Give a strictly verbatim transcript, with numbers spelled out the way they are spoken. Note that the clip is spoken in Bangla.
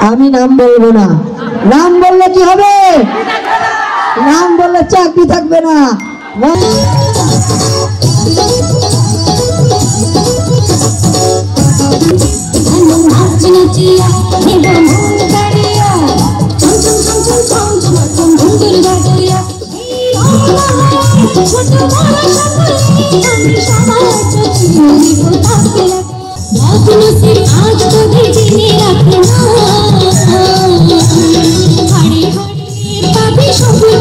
আমি নাম বলবো না। নাম বললে কি হবে? নাম বললে চাকরি থাকবে না। आज तो